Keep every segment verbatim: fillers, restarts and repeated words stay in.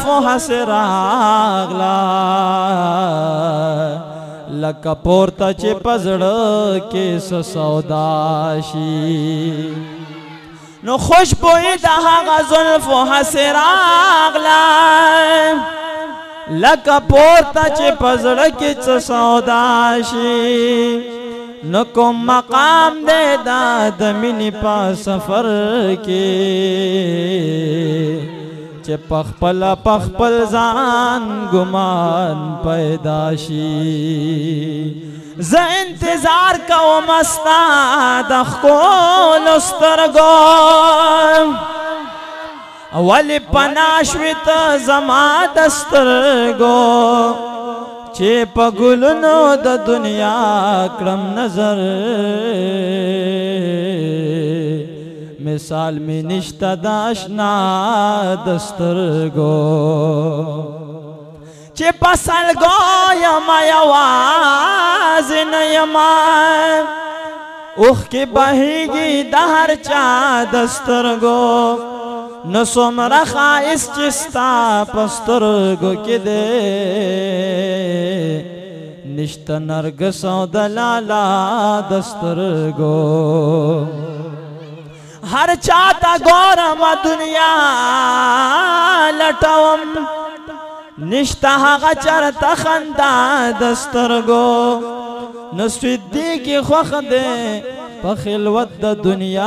زلفو حسر آغلا لکا پورتا چی پزڑا کیس سوداشی نو خوش بوئی دا آغا زلفو حسر آغلا لکا پورتا چی پزڑا کیس سوداشی نو کم مقام دے دا دمینی پا سفر کی چه پخپل پخپل زان گمان پیداشی ز انتظار کو مستا دخکول استرگو ولی پناشویت زما دسترگو چه پا گلنو دا دنیا کرم نظر مثال میں نشتہ داشنا دسترگو چه پسل گو یما یواز نیما اوخ کی بہیگی دہر چا دسترگو نسوم رخائس چستا پسترگو کی دے نشتہ نرگس و دلالا دسترگو ہر چاہتا گورم دنیا لٹوم نشتہ حقا چرتا خندا دسترگو نسویدی کی خوخ دے پخلوت دا دنیا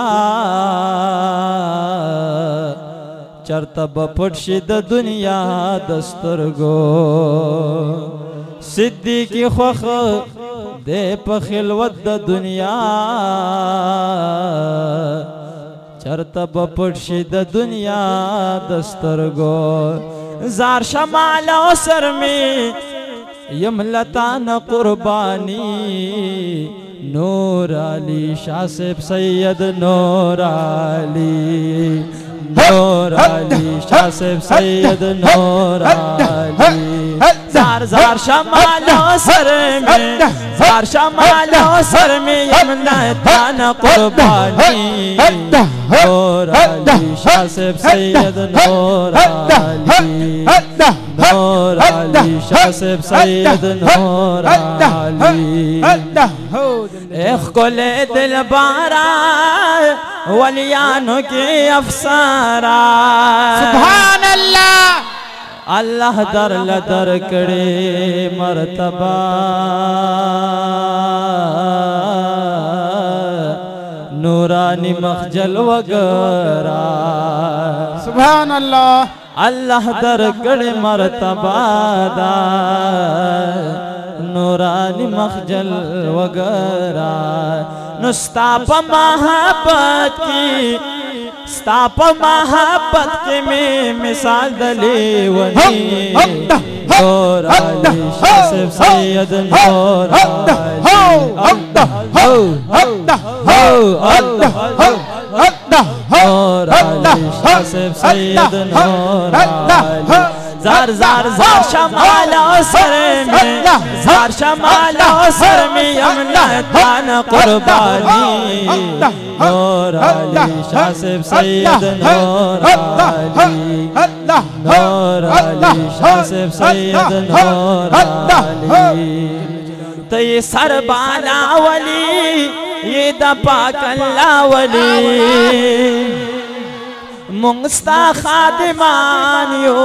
چرتا بپڑشی دا دنیا دسترگو صدیقی خوخ دے پخلوت دا دنیا چرتا بپڑشی دا دنیا دسترگو زار شمال و سرمی یملتان قربانی نور علی شاہ سیب سید نور علی نور علی شاہ سیب سید نور علی زار زار شمال و سرمی زار شمال و سرمی یملتان قربانی نور علی شاہ سیب سید نور علی نور علی شاہ سیب سید نور علی ایخ کل دل بارا ولیانو کی افسارا سبحان اللہ اللہ در لدر کڑے مرتبہ نورانی مخجل وگرا سبحان اللہ اللہ در کڑے مرتبہ دا نورانی مخجل وگرا نستاپ محبت کی ستاپ محبت کی میں مثال دلی ونی نور علی شاہ سیب سید نور علی نور علی شاہ سیب سید نور علی زار زار زار شمال و سر میں زار شمال و سر میں یملتان قربانی نور علی شاہ سیب سید نور علی نور علی شاہ سیب سید نور علی تو یہ سر بالا ولی یہ دا پاک اللہ ولی منگستا خادمان یو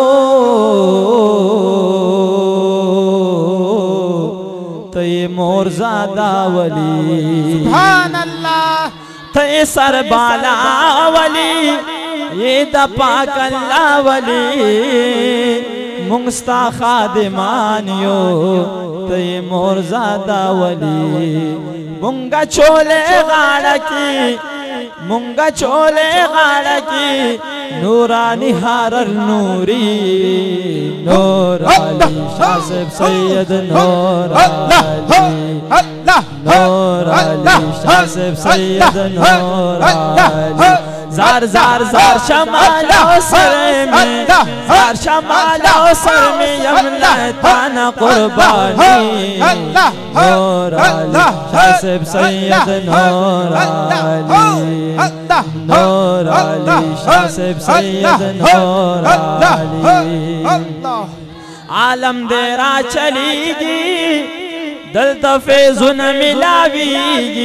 تو یہ مورزادہ ولی سبحان اللہ تو یہ سر بالا ولی یہ دا پاک اللہ ولی منگستا خادمان یو تو یہ مورزادہ ولی منگا چولے غاڑا کی منگا چولے غاڑا کی نورانی حرر نوری نور علی شاہ سیب سید نور علی نور علی شاہ سیب سید نور علی जार जार जार शमाला सर में जार शमाला सर में यमला ताना कुर्बानी नूर अली शासिब सैयद नूर अली नूर अली शासिब सैयद नूर अली आलम देरा चलीगी दलता फैज़ुन मिलावीगी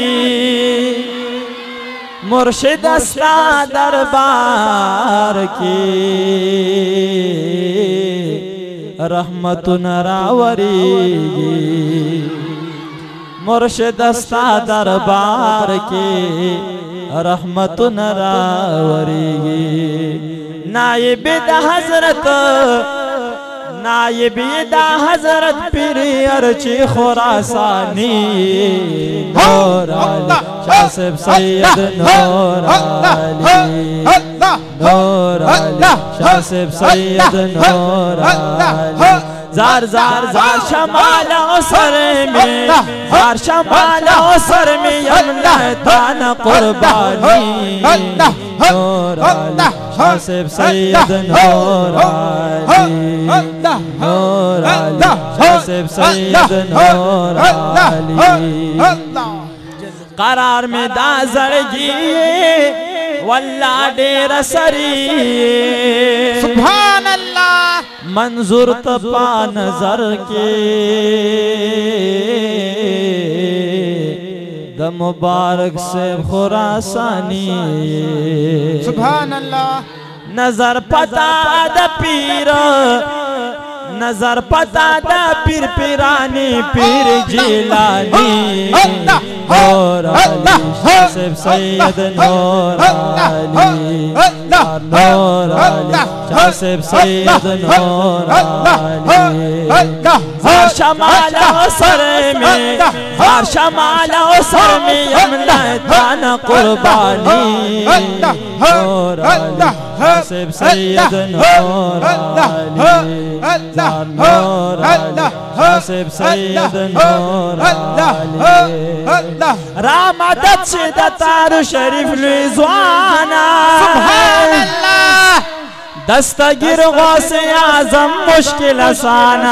मुर्शिद अस्ता दरबार की रहमतुन रावरीगी मुर्शिद अस्ता दरबार की रहमतुन रावरीगी नायब हजरत नायब हजरत पीर अर्ची खुरासानी नूर अली शासिब सैयद नूर अली नूर अली शासिब सैयद नूर अली जार जार जार शमाला सर में जार शमाला सर में यमला ताना कुर्बानी नूर अली शासिब सैयद नूर अली नूर अली शासिब सैयद नूर अली करार में दाजड़गी वल्ला डेर सरी सुभान अल्लाह मंजूर तपा नजर के द मुबारक से खुरासानी सुभान अल्लाह नजर पता द पीर नजर पता द पीर पीरानी पीर जिलानी नूर अली शासिब सैयद नूर अली नूर अली शासिब सैयद नूर अली जार शमाला सर में जार शमाला सर में यमला ताना कुर्बानी नूर अली शासिब सैयद नूर अली नूर अली शासिब सैयद नूर अली रामदत से दातार शरीफ लुइज़वाना सुभान अल्लाह दस्तगिर गौसे आजम मुश्किल आसाना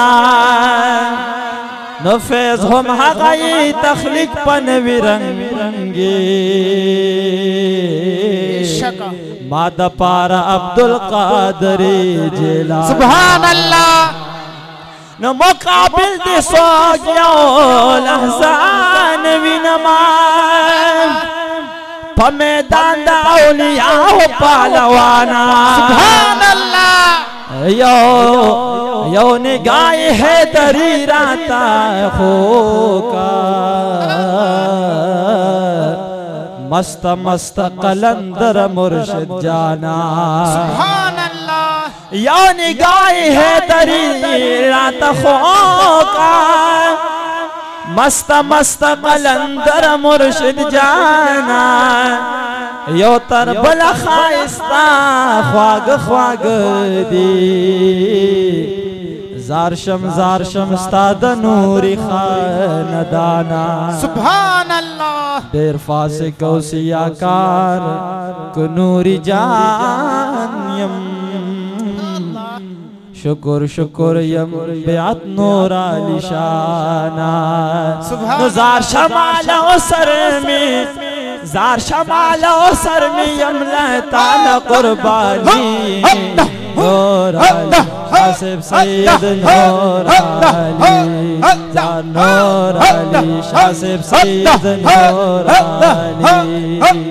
नफेज हम हक़ाई तख्लीक पन विरंगी मादा पारा अब्दुल कादरी जिला सुभान अल्लाह न मुकाबिल दे सोगियो लहज़ान विनमा पमेदान दा औलिया हो पालवाना सुभान अल्लाह यो यो निगाह है दरी राता होका मस्त मस्त कलंदर मुर्शिद जाना सुभान अल्लाह यो निगाह है दरी रात होका मस्त मस्त कलंदर मुर्शिद जाना यो तरबल खाइस्ता ख्वाग ख्वाग दी ज़ारशम ज़ारशम उस्ताद नूरी खानदाना सुभान अल्लाह देर फासे कौसिया कार कुनूरी जान यम शुक्र शुक्र यम बेअत नूर अली शाना जार शमाला सर में जार शमाला सर में यमला ताना कुर्बानी नूर अली शासिब सैयद नूर अली नूर अली शासिब सैयद नूर अली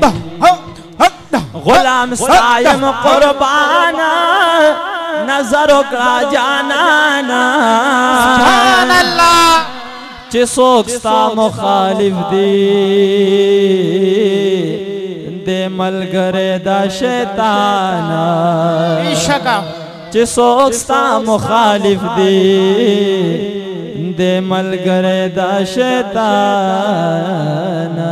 गुलाम सायम कुर्बाना नजरों का जाना सुभान अल्लाह चिसोक्स्ता मुखालिफ दी दे मलगरे दा शैताना इशका चिसोक्स्ता मुखालिफ दी दे मलगरे दा शैताना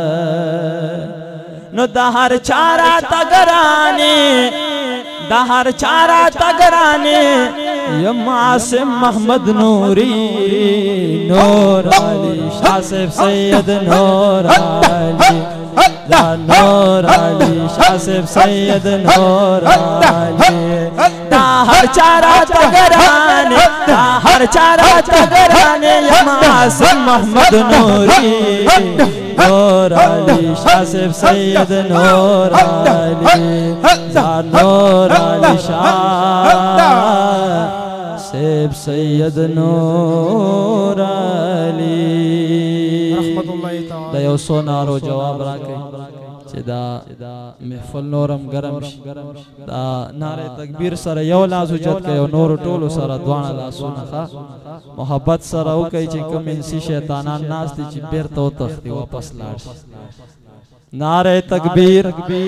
नो दहर चारा तगराने दहर चारा तगराने यम आसिम मोहम्मद नूरी नूर अली शासिब सैयद नूर अली या नूर अली शाह सिर्फ सैयद नूर अली हर चारा तगराने हर चारा तगराने यमासम मोहम्मद नूरी नूर अली शाह सिर्फ सैयद नूर अली या नूर अली शाह सिर्फ सैयद नूर अली दा यो सोनारो जवाब राखे दा महफल नूरम गरम दा नारे तकबीर सर यो लाज उजत के नूर टोलो सर दुआना ला सुनखा मोहब्बत सर ओ कई चे कम इंसी शैतानान नास दी ची बेर तो तख्ती वापस लाड़ नारे तकबीर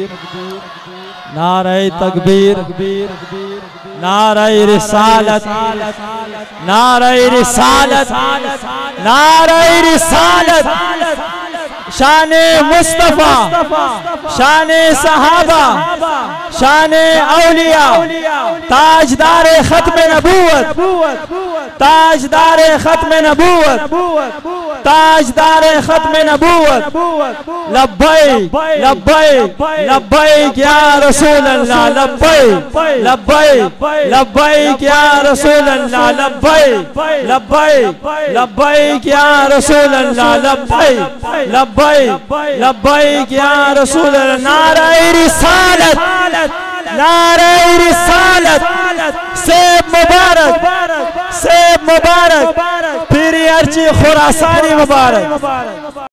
नारे तकबीर नारे रिसालत नारे रिसालत नारे रिसालत शाने मुस्तफा शाने सहाबा शाने औलिया ताजदारे खत्म नबूवत ताजदारे खत्म नबूवत ताजदारे खत्म नबूवत लब्बैक लब्बैक लब्बैक या रसूल अल्लाह लब्बैक लब्बैक लब्बैक या रसूल अल्लाह लब्बैक लब्बैक लब्बैक या रसूल अल्लाह लब्बैक लब्बैक लब्बैक या रसूल अल्लाह नारे रिसालत नारे रिसालत सेब मुबारक सेब मुबारक फिर अर्ची खुरासानी मुबारक।